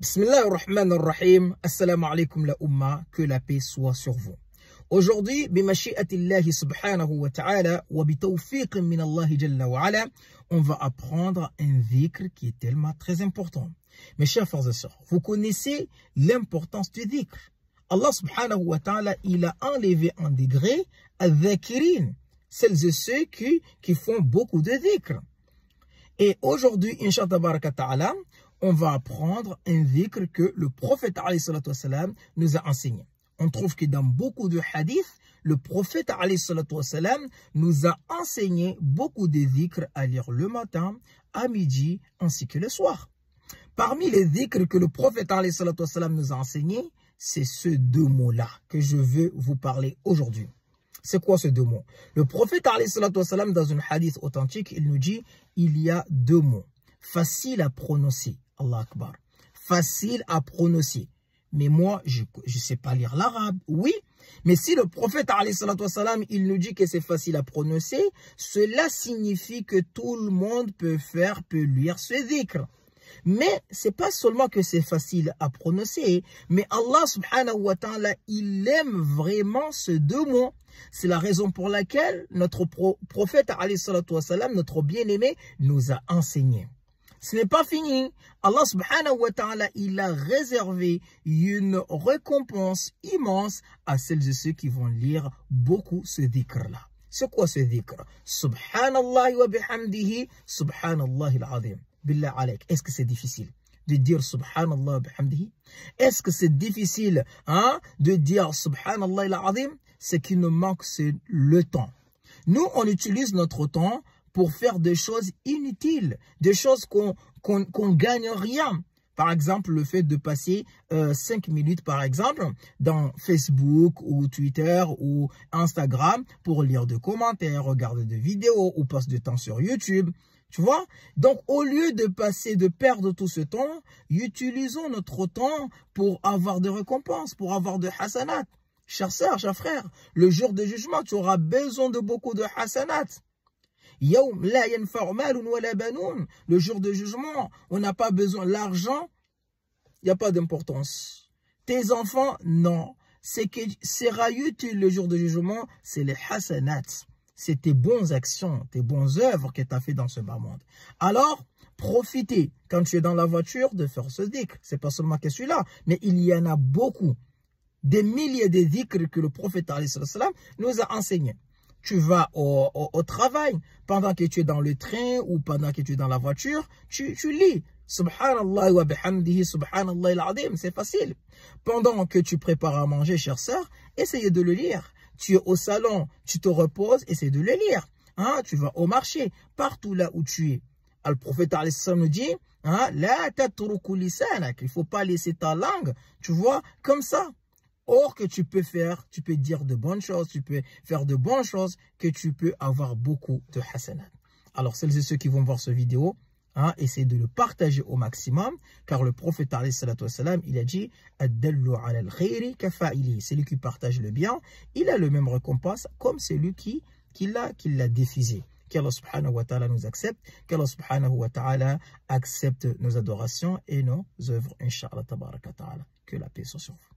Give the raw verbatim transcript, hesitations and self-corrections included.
Bismillah ar-Rahman ar-Rahim. Assalamu alaikum la Ummah, que la paix soit sur vous. Aujourd'hui, bimashi'atillahi subhanahu wa ta'ala wa bitawfiq min Allah jalla wa ala, on va apprendre un dhikr qui est tellement très important. Mes chers frères et sœurs, vous connaissez l'importance du dhikr. Allah subhanahu wa ta'ala, il a enlevé un degré al-dhakirin, celles et ceux qui, qui font beaucoup de dhikr. Et aujourd'hui, inshallah, on va apprendre un dhikr que le prophète wassalam, nous a enseigné. On trouve que dans beaucoup de hadiths, le prophète wassalam, nous a enseigné beaucoup de dhikrs à lire le matin, à midi, ainsi que le soir. Parmi les dhikrs que le prophète wassalam, nous a enseigné, c'est ces deux mots-là que je veux vous parler aujourd'hui. C'est quoi ces deux mots? Le prophète wassalam, dans un hadith authentique, il nous dit, il y a deux mots, faciles à prononcer. Allah Akbar. Facile à prononcer. Mais moi, je ne sais pas lire l'arabe. Oui, mais si le prophète, wassalam, il nous dit que c'est facile à prononcer, cela signifie que tout le monde peut faire, peut lire ce dhikr. Mais ce n'est pas seulement que c'est facile à prononcer, mais Allah subhanahu wa ta'ala, il aime vraiment ces deux mots. C'est la raison pour laquelle notre pro prophète, wassalam, notre bien-aimé, nous a enseigné. Ce n'est pas fini. Allah subhanahu wa ta'ala, il a réservé une récompense immense à celles et ceux qui vont lire beaucoup ce dhikr-là. C'est quoi ce dhikr? Subhanallah wa bihamdihi, subhanallah al-azim. Billah alayk. Est-ce que c'est difficile de dire subhanallah wa bihamdihi? Est-ce que c'est difficile hein, de dire subhanallah al-azim? Ce qui nous manque, c'est le temps. Nous, on utilise notre temps pour faire des choses inutiles, des choses qu'on qu'on qu'on gagne rien. Par exemple, le fait de passer euh, cinq minutes, par exemple, dans Facebook ou Twitter ou Instagram pour lire des commentaires, regarder des vidéos ou passer du temps sur YouTube. Tu vois? Donc, au lieu de passer, de perdre tout ce temps, utilisons notre temps pour avoir des récompenses, pour avoir des hasanat. Chers sœurs, chers frères, le jour de jugement, tu auras besoin de beaucoup de hasanat. Le jour de jugement, on n'a pas besoin. L'argent, il n'y a pas d'importance. Tes enfants, non. Ce qui sera utile le jour de jugement, c'est les hasanat. C'est tes bonnes actions, tes bonnes œuvres que tu as fait dans ce bas monde. Alors, profitez, quand tu es dans la voiture, de faire ce dhikr. Ce n'est pas seulement que celui-là, mais il y en a beaucoup. Des milliers de dhikrs que le prophète sallam nous a enseignés. Tu vas au, au, au travail, pendant que tu es dans le train ou pendant que tu es dans la voiture, tu, tu lis. Subhanallah wa bihamdihi, subhanallah al-azim, c'est facile. Pendant que tu prépares à manger, chère sœur, essayez de le lire. Tu es au salon, tu te reposes, essaye de le lire. Hein, tu vas au marché, partout là où tu es. Le prophète nous dit, hein, la tatruku lisanak, il ne faut pas laisser ta langue, tu vois, comme ça. Or que tu peux faire, tu peux dire de bonnes choses, tu peux faire de bonnes choses, que tu peux avoir beaucoup de hasanat. Alors celles et ceux qui vont voir cette vidéo, hein, essayez de le partager au maximum, car le prophète wassalam, il a dit celui qui partage le bien, il a le même récompense comme celui qui, qui l'a qui l'a diffusé. Qu'Allah subhanahu wa ta'ala nous accepte, qu'Allah subhanahu wa ta'ala accepte nos adorations et nos œuvres, inshallah tabaraka ta'ala. Que la paix soit sur vous.